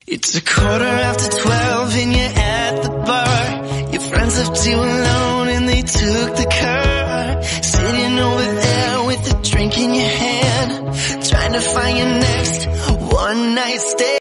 It's 12:15 and you're at the bar. Your friends left you alone and they took the car. Sitting over there with a drink in your hand, trying to find your next one night stand.